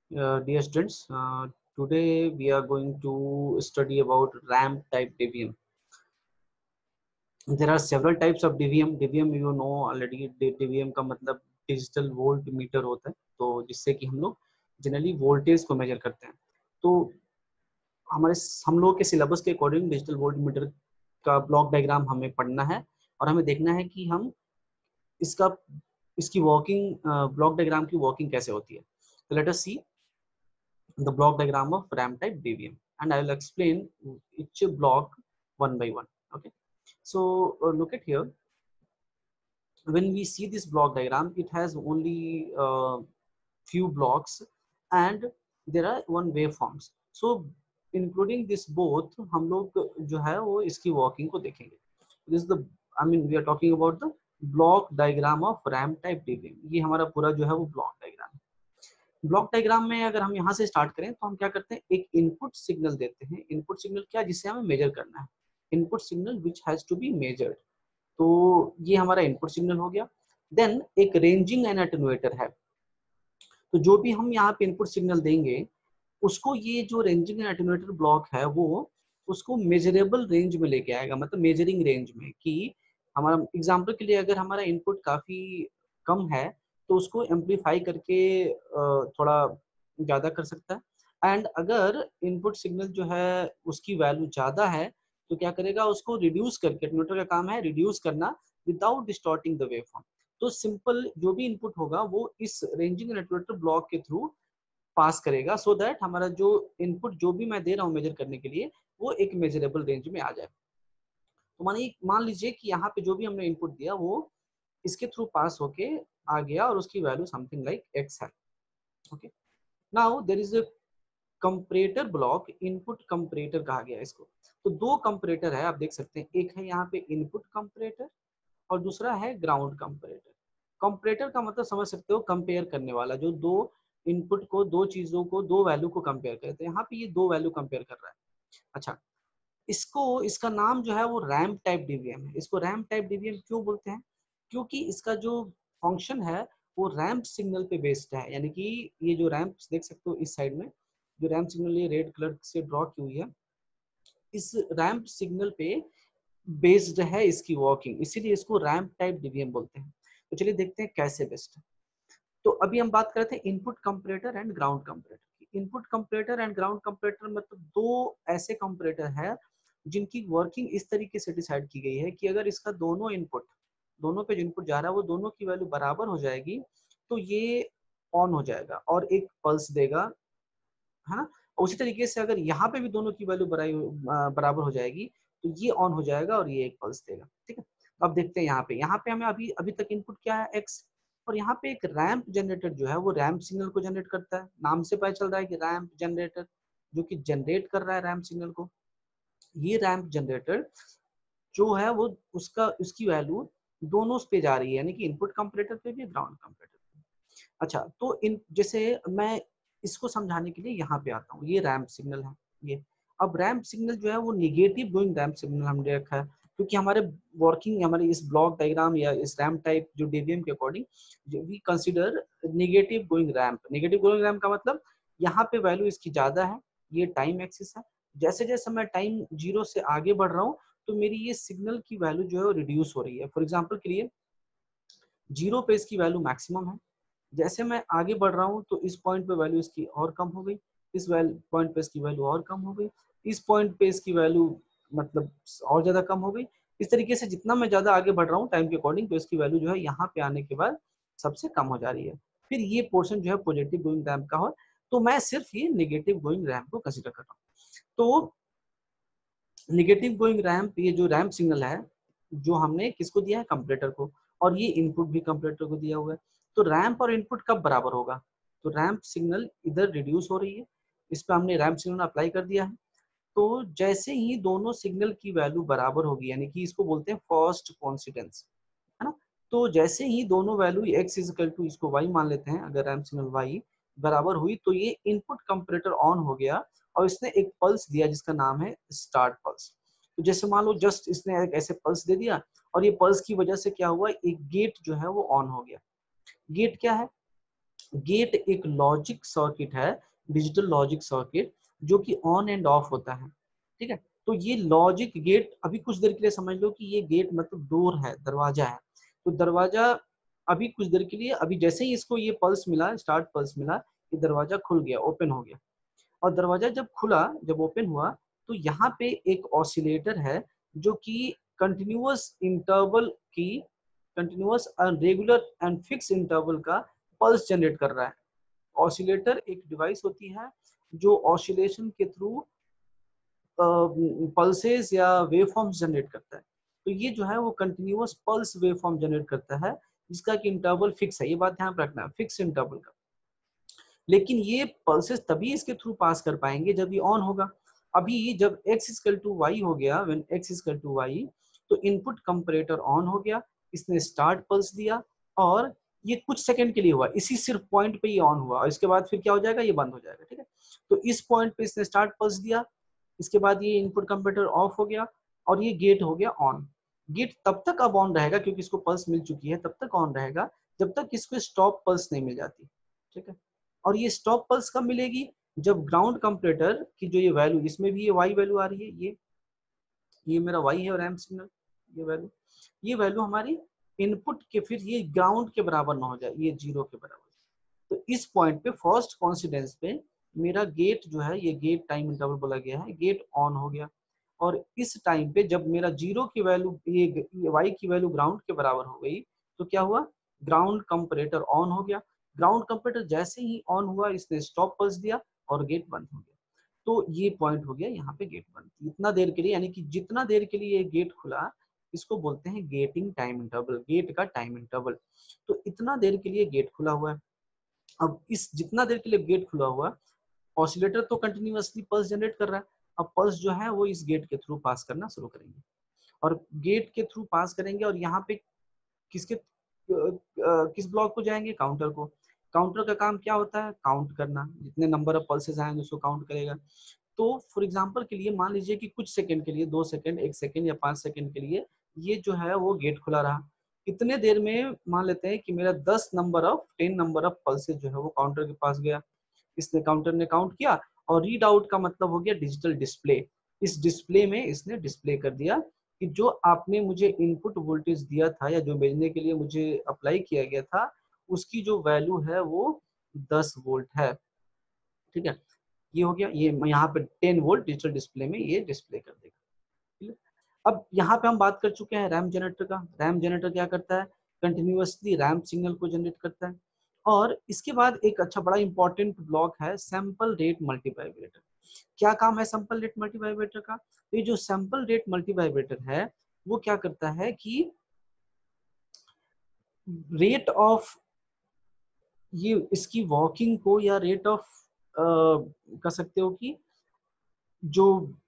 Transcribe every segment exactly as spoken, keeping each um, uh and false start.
Uh, dear students, uh, today we are going to study about ramp type D V M. There are several types of D V M. D V M you know already. D V M का मतलब digital volt meter होता है, तो जिससे कि हम लोग generally voltage को मेजर करते हैं. तो हमारे हम लोग के सिलेबस के अकॉर्डिंग डिजिटल वोल्ट मीटर का ब्लॉक डायग्राम हमें पढ़ना है और हमें देखना है कि हम इसका इसकी वर्किंग ब्लॉक डायग्राम की वर्किंग कैसे होती है. तो let us see the block diagram of ramp type D V M, and I will explain each block one by one. Okay, so uh, look at here. When we see this block diagram, it has only uh, few blocks and there are one waveforms. So including this both, हम लोग जो है वो इसकी working को देखेंगे. This is the, I mean, we are talking about the block diagram of ramp type D V M. ये हमारा पूरा जो है वो block diagram है. ब्लॉक डायग्राम में अगर हम यहाँ से स्टार्ट करें तो हम क्या करते हैं, एक इनपुट सिग्नल देते हैं. इनपुट सिग्नल क्या, जिसे हमें मेजर करना है. Input signal which has to be measured. तो ये हमारा इनपुट सिग्नल हो गया. देन एक रेंजिंग एंड एटेन्यूएटर है. तो जो भी हम यहाँ पे इनपुट सिग्नल देंगे उसको ये जो रेंजिंग एंड एटेन्यूएटर ब्लॉक है वो उसको मेजरेबल रेंज में लेके आएगा, मतलब मेजरिंग रेंज में. कि हमारा एग्जाम्पल के लिए अगर हमारा इनपुट काफी कम है तो उसको एम्पलीफाई करके थोड़ा ज़्यादा कर सकता है. एंड अगर इनपुट सिग्नल जो है उसकी वैल्यू ज़्यादा है तो क्या करेगा, उसको रिड्यूस करके, एटेन्यूएटर का काम है रिड्यूस करना विदाउट डिस्टॉर्टिंग द वेवफॉर्म. तो सिंपल जो भी इनपुट होगा वो इस रेंजिंग एटेन्यूएटर ब्लॉक के थ्रू पास करेगा, सो so दैट हमारा जो इनपुट जो भी मैं दे रहा हूँ मेजर करने के लिए वो एक मेजरेबल रेंज में आ जाए. तो मानिए मान लीजिए कि यहाँ पे जो भी हमने इनपुट दिया वो इसके थ्रू पास होके आ गया और उसकी वैल्यू समथिंग लाइक एक्स है. Okay, now there is a comparator block. Input comparator कहा गया है इसको. तो दो कंपैरेटर है, आप देख सकते हैं. एक है यहाँ पे इनपुट कंपैरेटर और दूसरा है ग्राउंड कंपैरेटर. कंपैरेटर का मतलब समझ सकते हो, कंपेयर करने वाला, जो दो इनपुट को, दो चीजों को, दो वैल्यू को कंपेयर करते हैं. यहाँ पे ये दो वैल्यू कंपेयर कर रहा है. अच्छा, इसको, इसका नाम जो है वो रैम्प टाइप डीवीएम है. इसको रैम्प टाइप डीवीएम क्यों बोलते हैं, क्योंकि इसका जो फंक्शन है वो रैम्प सिग्नल पे बेस्ड है. यानी कि ये जो रैम्प देख सकते हो इस साइड में, जो रैम्प सिग्नल ये रेड कलर से ड्रॉ की हुई है, इस रैम्प सिग्नल पे बेस्ड है इसकी वर्किंग, इसीलिए इसको रैम्प टाइप डीवीएम बोलते हैं. तो चलिए देखते हैं कैसे बेस्ड है. तो अभी हम बात कर रहे थे input comparator and ground comparator की. Input comparator and ground comparator मतलब दो ऐसे कंपैरेटर है जिनकी वर्किंग इस तरीके से डिसाइड की गई है कि अगर इसका दोनों इनपुट, दोनों पे जो इनपुट जा रहा है वो दोनों की वैल्यू बराबर हो जाएगी तो ये ऑन हो जाएगा और एक पल्स देगा, है ना. उसी तरीके से अगर यहाँ पे भी दोनों की वैल्यू बराबर हो जाएगी तो ये ऑन हो जाएगा और ये एक पल्स देगा. ठीक है, अब देखते हैं यहाँ पे. यहाँ पे हमें अभी अभी तक इनपुट क्या है, एक्स. और यहाँ पे एक रैंप जनरेटर जो है वो रैंप सिग्नल को जनरेट करता है. नाम से पता चल रहा है कि रैंप जनरेटर, जो कि जनरेट कर रहा है रैंप सिग्नल को. ये रैंप जनरेटर जो है वो उसका, उसकी वैल्यू दोनों पे जा रही है, यानी कि इनपुट कंपैरेटर पे भी, ग्राउंड कंपैरेटर पे. अच्छा, तो इन जैसे मैं इसको समझाने के लिए यहाँ पे आता हूँ. ये रैंप सिग्नल है ये. अब रैंप सिग्नल जो है वो निगेटिव गोइंग रैंप सिग्नल हमने रखा है, क्योंकि हमारे वर्किंग, हमारे इस ब्लॉक डायग्राम या इस रैंप टाइप जो डीवीएम के according we consider negative going ramp. Negative going ramp का मतलब यहाँ पे वैल्यू इसकी ज्यादा है, ये टाइम एक्सिस है. जैसे जैसे मैं टाइम जीरो से आगे बढ़ रहा हूँ तो मेरी ये सिग्नल की वैल्यू जो है वो रिड्यूस हो रही है. फॉर एग्जाम्पल के लिए जीरो पे इसकी वैल्यू मैक्सिमम है, जैसे मैं आगे बढ़ रहा हूँ तो इस पॉइंट पे वैल्यू इसकी और कम हो गई, इस पॉइंट पे इसकी वैल्यू और कम हो गई, इस पॉइंट पे इसकी वैल्यू मतलब और ज्यादा कम हो गई. इस तरीके से जितना मैं ज्यादा आगे बढ़ रहा हूँ टाइम के अकॉर्डिंग तो इसकी वैल्यू जो है यहाँ पे आने के बाद सबसे कम हो जा रही है. फिर ये पोर्शन जो है पॉजिटिव गोइंग रैंप का हो, तो मैं सिर्फ ये नेगेटिव गोइंग रैंप को कंसिडर कर रहा हूँ. तो नेगेटिव गोइंग रैंप, ये जो रैंप सिग्नल है जो हमने किसको दिया है, कंपैरेटर को, और ये इनपुट भी कंपैरेटर को दिया हुआ है. तो रैंप और इनपुट कब बराबर होगा, तो रैंप सिग्नल इधर रिड्यूस हो रही है, इस पर हमने रैंप सिग्नल अप्लाई कर दिया है. तो जैसे ही दोनों सिग्नल की वैल्यू बराबर होगी, यानी कि इसको बोलते हैं फर्स्ट कोइंसिडेंस, है ना. तो जैसे ही दोनों value x is equal to, इसको y मान लेते हैं, अगर रैंप सिग्नल y बराबर हुई तो ये इनपुट कंपैरेटर ऑन हो गया और इसने एक पल्स दिया जिसका नाम है स्टार्ट पल्स. तो जैसे मान लो जस्ट इसने एक ऐसे पल्स दे दिया और ये पल्स की वजह से क्या हुआ, एक गेट जो है वो ऑन हो गया. गेट क्या है, गेट एक लॉजिक सर्किट है, डिजिटल लॉजिक सर्किट, जो कि ऑन एंड ऑफ होता है, ठीक है। तो ये लॉजिक गेट, अभी कुछ देर के लिए समझ लो कि ये गेट मतलब डोर है, दरवाजा है। तो दरवाजा अभी कुछ देर के लिए, अभी जैसे ही इसको ये पल्स मिला, स्टार्ट पल्स मिला, ये दरवाजा खुल गया, ओपन हो गया। और दरवाजा जब खुला, जब ओपन हुआ, तो यहाँ पे एक ऑसिलेटर है जो कि कंटिन्यूअस इंटरवल की, continuous regular and fix interval का पल्स जनरेट कर रहा है। ऑसिलेटर एक डिवाइस होती है जो ऑसिलेशन के थ्रू पल्सेस या वेव फॉर्म्स जनरेट करता है। तो ये जो है वो continuous pulse wave form generate करता है, जिसका कि इंटरवल फिक्स है। ये बात ध्यान रखना है, फिक्स इंटरवल का। लेकिन ये पल्सेस तभी इसके थ्रू पास कर पाएंगे जब ये ऑन होगा। अभी जब x इक्वल टू वाई हो गया, when x equal to Y, तो इनपुट कंपैरेटर ऑन हो गया, इसने स्टार्ट पल्स दिया, और ये कुछ सेकंड के लिए हुआ, इसी सिर्फ पॉइंट पे ये ऑन हुआ, और इसके बाद फिर क्या हो जाएगा, ये बंद हो जाएगा, ठीक है। तो इस पॉइंट पे इसने स्टार्ट पल्स दिया, इसके बाद ये इनपुट कंपैरेटर ऑफ हो गया, और ये गेट हो गया ऑन। गेट तब तक अब ऑन रहेगा क्योंकि इसको पल्स मिल चुकी है, तब तक ऑन रहेगा जब तक इसको स्टॉप पल्स नहीं मिल जाती, ठीक है। और ये स्टॉप पल्स कब मिलेगी, जब ग्राउंड कंपैरेटर की जो ये वैल्यू, इसमें भी ये वाई वैल्यू आ रही है, ये ये मेरा वाई है और रैम्प सिग्नल, ये वैल्यू, ये वैल्यू हमारी इनपुट के, फिर ये ग्राउंड के बराबर ना हो जाए, ये जीरो के बराबर। तो इस पॉइंट पे, फर्स्ट कॉन्सिडेंस पे, मेरा गेट जो है, ये गेट टाइम इंटरवल बोला गया है, गेट ऑन हो गया। और इस टाइम पे जब मेरा जीरो की वैल्यू, ये वाई की वैल्यू ग्राउंड के बराबर हो गई, तो क्या हुआ, ग्राउंड कंपैरेटर ऑन हो गया। ग्राउंड कंपैरेटर जैसे ही ऑन हुआ, इसने स्टॉप पल्स दिया और गेट बंद हो गया। तो ये पॉइंट हो गया यहाँ पे गेट बंद। इतना देर के लिए, यानी कि जितना देर के लिए ये गेट खुला, इसको बोलते हैं गेटिंग टाइम इंटरवल, गेट का टाइम इंटरवल। तो इतना देर के लिए गेट खुला हुआ है। अब इस जितना देर के लिए गेट खुला हुआ, ऑसिलेटर तो कंटिन्यूअसली पल्स जनरेट कर रहा है। अब पल्स जो है वो इस गेट के थ्रू पास करना शुरू करेंगे, और गेट के थ्रू पास करेंगे, और यहाँ पे किसके किस ब्लॉक को जाएंगे, काउंटर को। काउंटर का काम क्या होता है, काउंट करना, जितने नंबर ऑफ पल्सेस आएंगे उसको काउंट करेगा। तो फॉर एग्जांपल के लिए मान लीजिए कि कुछ सेकंड के लिए, दो सेकंड, एक सेकंड या पांच सेकंड के लिए ये जो है वो गेट खुला रहा। इतने देर में मान लेते हैं कि मेरा दस number of ten number of pulses जो है वो काउंटर के पास गया, इसने काउंटर ने काउंट किया, और रीड आउट का मतलब हो गया डिजिटल डिस्प्ले। इस डिस्प्ले में इसने डिस्प्ले कर दिया कि जो आपने मुझे इनपुट वोल्टेज दिया था, या जो भेजने के लिए मुझे अप्लाई किया गया था, उसकी जो वैल्यू है वो दस वोल्ट है, ठीक है। ये हो गया, ये यहाँ पे टेन वोल्ट डिजिटल डिस्प्ले में ये डिस्प्ले कर देगा, ठीक है। अब यहाँ पे हम बात कर चुके हैं रैम जनरेटर का। रैम जनरेटर क्या करता है, कंटिन्यूअसली रैम सिग्नल को जनरेट करता है। और इसके बाद एक अच्छा बड़ा इंपॉर्टेंट ब्लॉक है सैंपल रेट मल्टीवाइब्रेटर। क्या काम है सैंपल रेट मल्टीवाइब्रेटर का, तो ये जो सैंपल रेट मल्टीवाइब्रेटर है वो क्या करता है कि रेट ऑफ, ये इसकी वॉकिंग को, या रेट ऑफ कह सकते हो कि जो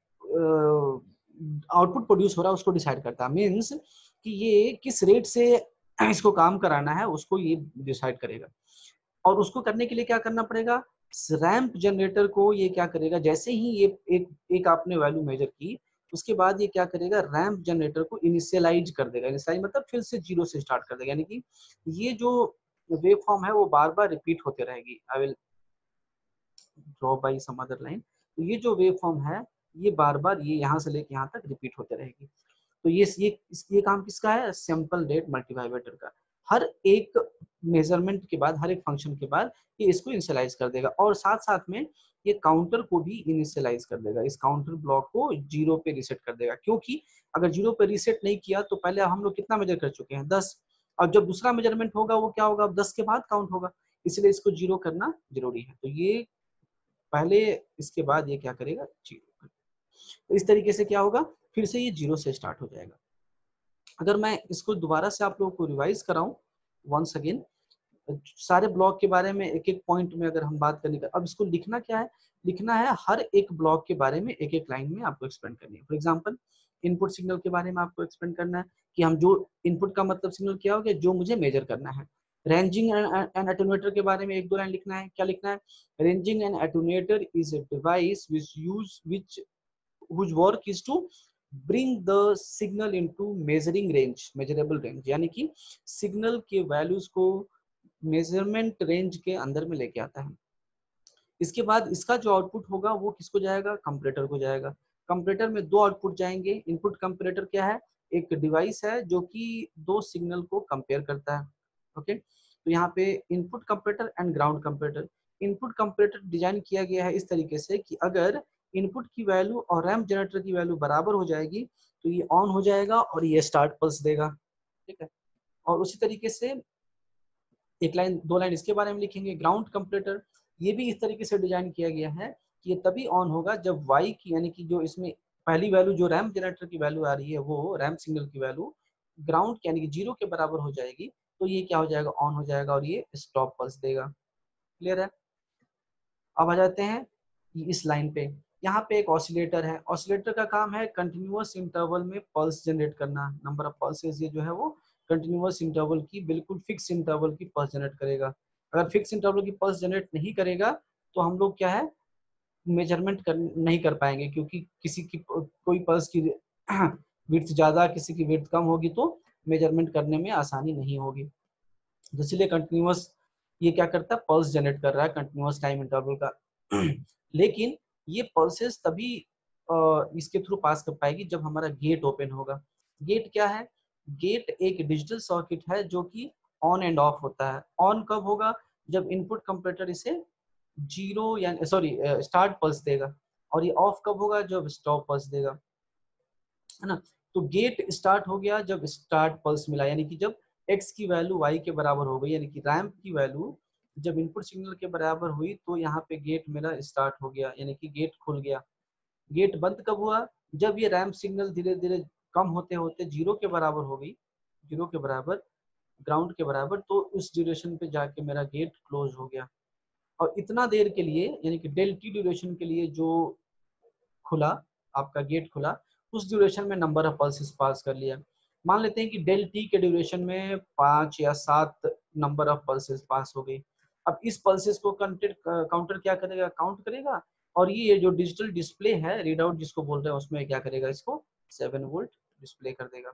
आउटपुट प्रोड्यूस हो रहा है उसको डिसाइड करता है। मीन्स कि ये किस रेट से इसको काम कराना है उसको ये डिसाइड करेगा। और उसको करने के लिए क्या करना पड़ेगा, रैंप जनरेटर को ये क्या करेगा, जैसे ही ये एक एक आपने वैल्यू मेजर की, उसके बाद ये क्या करेगा, रैंप जनरेटर को इनिशियलाइज कर देगा। इनिशियलाइज मतलब फिर से जीरो से स्टार्ट कर देगा, यानी कि ये जो वेव फॉर्म है वो बार बार रिपीट होते रहेगी। I will draw by some other line. तो ये जो वेव फॉर्म है ये बार बार ये यहाँ से लेके यहाँ तक रिपीट होते रहेगी। तो ये ये ये काम किसका है, सैंपल रेट मल्टीवाइब्रेटर का। हर एक मेजरमेंट के बाद, हर एक फंक्शन के बाद ये इसको इनिशियलाइज कर देगा, और साथ साथ में ये काउंटर को भी इनिशियलाइज कर देगा। इस काउंटर ब्लॉक को जीरो पे रीसेट कर देगा, क्योंकि अगर जीरो पे रीसेट नहीं किया तो पहले हम लोग कितना मेजर कर चुके हैं, दस, और जब दूसरा मेजरमेंट होगा वो क्या होगा, दस के बाद काउंट होगा, इसलिए इसको जीरो करना जरूरी है। तो ये पहले, इसके बाद ये क्या करेगा, जीरो। तो इस तरीके से क्या होगा, फिर से ये जीरो से स्टार्ट हो जाएगा। अगर मैं इसको दोबारा से आप लोगों को रिवाइज कराऊं वंस अगेन, सारे ब्लॉक के बारे में एक एक पॉइंट में अगर हम बात करने का, अब इसको लिखना क्या है, लिखना है हर एक ब्लॉक के बारे में एक एक लाइन में आपको एक्सप्लेन करनी है। फॉर एग्जांपल इनपुट सिग्नल के बारे में आपको एक्सप्लेन करना है कि हम जो इनपुट का मतलब सिग्नल क्या हो गया, जो मुझे मेजर करना है। रेंजिंग एंड एटेन्यूएटर के बारे में एक दो लाइन लिखना है। क्या लिखना है, ranging and attenuator is a device which use which whose work is to bring the signal into measuring range, measurable range, यानी कि सिग्नल के वैल्यूज को मेजरमेंट रेंज के अंदर में लेके आता है। इसके बाद इसका जो आउटपुट होगा वो किसको जाएगा, कंपैरेटर को जाएगा। कंपैरेटर में दो आउटपुट जाएंगे। इनपुट कंपैरेटर क्या है, एक डिवाइस है जो कि दो सिग्नल को कंपेयर करता है। ओके, तो यहाँ पे input comparator and ground comparator. Input comparator design किया गया है इस तरीके से कि अगर इनपुट की वैल्यू और रैंप जनरेटर की वैल्यू बराबर हो जाएगी तो ये ऑन हो जाएगा और ये स्टार्ट पल्स देगा। ठीक है, और उसी तरीके से एक लाइन दो लाइन इसके बारे में लिखेंगे। ग्राउंड कंपैरेटर ये भी इस तरीके से डिजाइन किया गया है कि ये तभी ऑन होगा जब वाई की यानी कि जो इसमें पहली वैल्यू जो रैंप जनरेटर की वैल्यू आ रही है वो रैंप सिग्नल की वैल्यू ग्राउंड यानी कि जीरो के बराबर हो जाएगी तो ये क्या हो जाएगा, ऑन हो जाएगा और ये स्टॉप पल्स देगा। क्लियर है। अब आ जाते हैं इस लाइन पे। यहाँ पे एक ऑसिलेटर है। ऑसिलेटर का काम है कंटिन्यूअस इंटरवल में पल्स जनरेट करना। नंबर ऑफ पल्सेस ये जो है वो कंटिन्यूअस इंटरवल की बिल्कुल फिक्स इंटरवल की पल्स जनरेट करेगा। अगर फिक्स इंटरवल की पल्स जनरेट नहीं करेगा तो हम लोग क्या है मेजरमेंट कर नहीं कर पाएंगे, क्योंकि किसी की कोई पल्स की विड्थ ज्यादा किसी की विड्थ कम होगी तो मेजरमेंट करने में आसानी नहीं होगी। इसलिए कंटिन्यूअस ये क्या करता है, पल्स जनरेट कर रहा है कंटिन्यूअस टाइम इंटरवल का। लेकिन ये पल्सेस तभी इसके थ्रू पास कर पाएगी जब हमारा गेट ओपन होगा। गेट क्या है, गेट एक डिजिटल सर्किट है जो कि ऑन एंड ऑफ होता है। ऑन कब होगा, जब इनपुट कंपैरेटर इसे जीरो यानी सॉरी स्टार्ट पल्स देगा, और ये ऑफ कब होगा, जब स्टॉप पल्स देगा, है ना। तो गेट स्टार्ट हो गया जब स्टार्ट पल्स मिला, यानी कि जब x की वैल्यू y के बराबर हो गई, यानी कि रैंप की वैल्यू जब इनपुट सिग्नल के बराबर हुई तो यहाँ पे गेट मेरा स्टार्ट हो गया, यानी कि गेट खुल गया। गेट बंद कब हुआ, जब ये रैंप सिग्नल धीरे धीरे कम होते होते जीरो के बराबर हो गई, जीरो के बराबर ग्राउंड के बराबर, तो उस ड्यूरेशन पे जाके मेरा गेट क्लोज हो गया। और इतना देर के लिए यानी कि डेल टी ड्यूरेशन के लिए जो खुला आपका गेट खुला, उस ड्यूरेशन में नंबर ऑफ पल्सेस पास कर लिया। मान लेते हैं कि डेल टी के ड्यूरेशन में पांच या सात नंबर ऑफ पल्सेस पास हो गई। अब इस पल्सेस को काउंटर क्या करेगा, काउंट करेगा, और ये जो डिजिटल डिस्प्ले है रीड आउट जिसको बोल रहे हैं उसमें क्या करेगा, इसको सेवन वोल्ट डिस्प्ले कर देगा।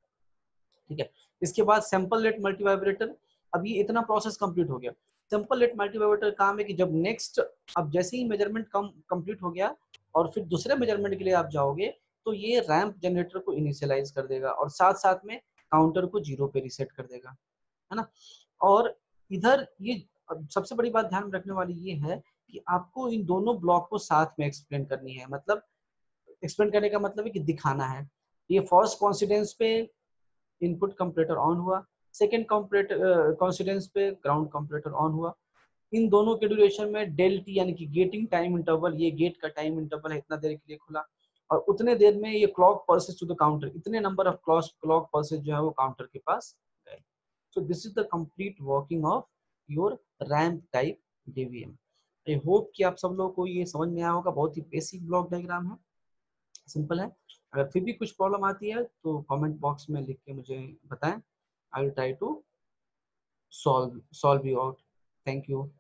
ठीक है, इसके बाद सैंपल रेट मल्टीवाइब्रेटर। अब ये इतना प्रोसेस कंप्लीट हो गया। सैंपल रेट मल्टीवाइब्रेटर काम है कि जब नेक्स्ट अब जैसे ही मेजरमेंट कम कंप्लीट हो गया और फिर दूसरे मेजरमेंट के लिए आप जाओगे तो ये रैंप जनरेटर को इनिशियलाइज कर देगा और साथ साथ में काउंटर को जीरो पे रीसेट कर देगा, है ना। और इधर ये सबसे बड़ी बात ध्यान रखने वाली ये है कि आपको इन दोनों ब्लॉक को साथ में एक्सप्लेन करनी है। मतलब एक्सप्लेन करने का मतलब है कि दिखाना है। ये फर्स्ट कॉन्सिडेंस पे इनपुट कंपैरेटर ऑन हुआ, सेकंड कंपैरेटर कॉन्सिडेंस पे ग्राउंड कंपैरेटर ऑन हुआ। इन दोनों के ड्यूरेशन में डेल टी यानी कि गेटिंग टाइम इंटरवल, ये गेट का टाइम इंटरवल है, इतना देर के लिए खुला, और उतने देर में ये clock pulses to the counter, इतने number of clock clock pulses जो है वो काउंटर के पास गए। So this is the complete working of your ramp type DVM. I hope कि आप सब लोगों को ये समझ में आया होगा। बहुत ही बेसिक ब्लॉक डायग्राम है, सिंपल है। अगर फिर भी कुछ प्रॉब्लम आती है तो कमेंट बॉक्स में लिख के मुझे बताएं। I will try to solve solve you out. Thank you.